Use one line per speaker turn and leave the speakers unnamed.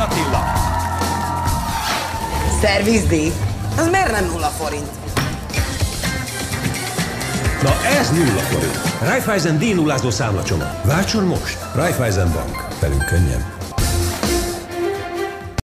Attila!
Szervizdíj? Az miért nem 0 forint?
Na ez 0 forint. Raiffeisen díj nullázó számlacsomag. Váltson most. Raiffeisen Bank. Velünk könnyen.